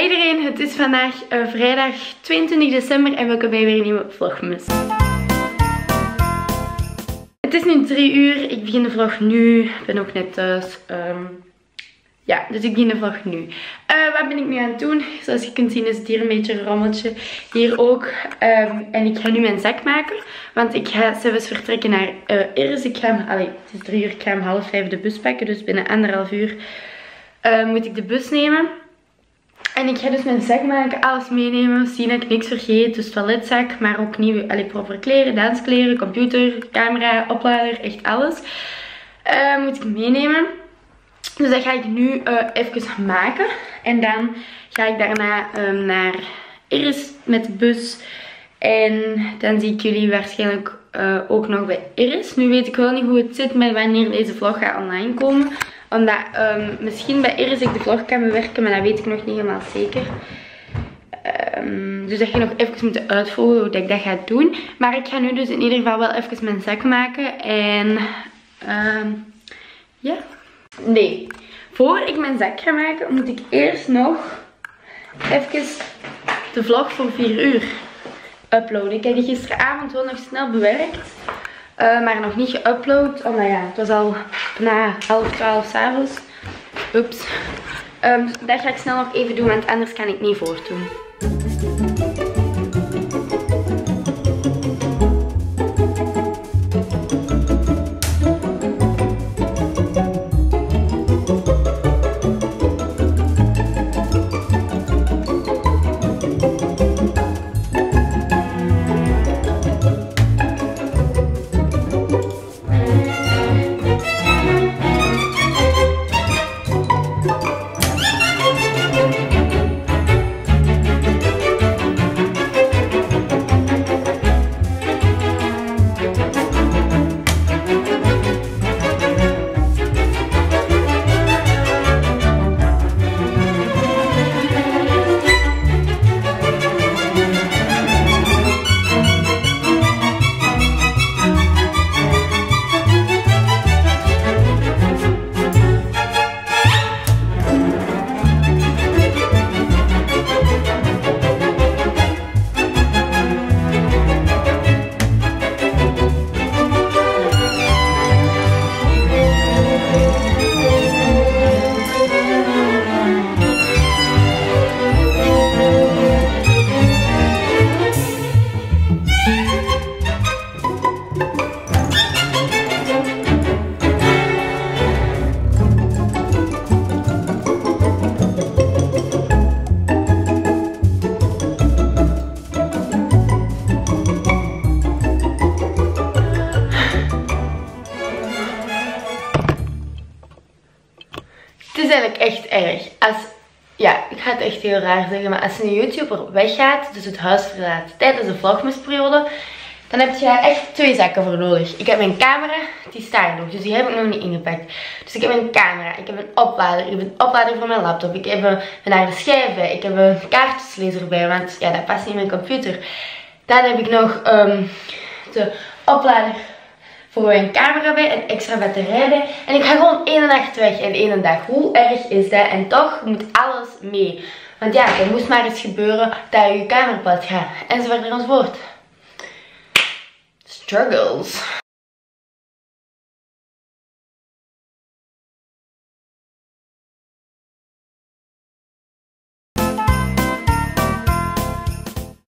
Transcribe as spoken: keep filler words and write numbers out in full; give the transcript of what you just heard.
iedereen, het is vandaag uh, vrijdag tweeëntwintig december en welkom bij weer een nieuwe vlogmas. Het is nu drie uur, ik begin de vlog nu, ik ben ook net thuis. Um, ja, dus ik begin de vlog nu. Uh, wat ben ik nu aan het doen? Zoals je kunt zien is het hier een beetje een rommeltje. Hier ook. Um, en ik ga nu mijn zak maken, want ik ga zelfs vertrekken naar uh, Iris. Ik ga, allee, het is drie uur, ik ga om half vijf de bus pakken, dus binnen anderhalf uur uh, moet ik de bus nemen. En ik ga dus mijn zak maken, alles meenemen, zien dat ik niks vergeet. Dus toiletzak, maar ook nieuwe, allee, proper kleren, danskleren, computer, camera, oplader, echt alles. Uh, moet ik meenemen. Dus dat ga ik nu uh, even maken. En dan ga ik daarna um, naar Iris met de bus. En dan zie ik jullie waarschijnlijk uh, ook nog bij Iris. Nu weet ik wel niet hoe het zit met wanneer deze vlog gaat online komen. Omdat um, misschien bij Iris ik de vlog kan bewerken, maar dat weet ik nog niet helemaal zeker. Um, dus dat ga ik nog even moeten uitvolgen hoe ik dat ga doen. Maar ik ga nu dus in ieder geval wel even mijn zak maken. En um, ja. Nee, voor ik mijn zak ga maken moet ik eerst nog even de vlog voor vier uur uploaden. Ik heb die gisteravond wel nog snel bewerkt. Uh, maar nog niet geüpload. Oh nou ja, het was al na half twaalf 's avonds. Oeps. Um, dat ga ik snel nog even doen, want anders kan ik niet voortdoen. Het is eigenlijk echt erg. Als, ja, ik ga het echt heel raar zeggen, maar als een YouTuber weggaat, dus het huis verlaat tijdens de vlogmasperiode, dan heb je echt twee zakken voor nodig. Ik heb mijn camera, die staat er nog, dus die heb ik nog niet ingepakt. Dus ik heb een camera, ik heb een oplader, ik heb een oplader voor mijn laptop, ik heb een, een harde schijf bij, ik heb een kaartjeslezer bij, want ja, dat past niet in mijn computer. Dan heb ik nog um, de oplader voor mijn camera bij, een extra batterij bij. En ik ga gewoon één nacht weg en één dag. Hoe erg is dat? En toch moet alles mee. Want ja, er moest maar eens gebeuren dat je camera plat gaat. Enzovoort enzovoort. Struggles.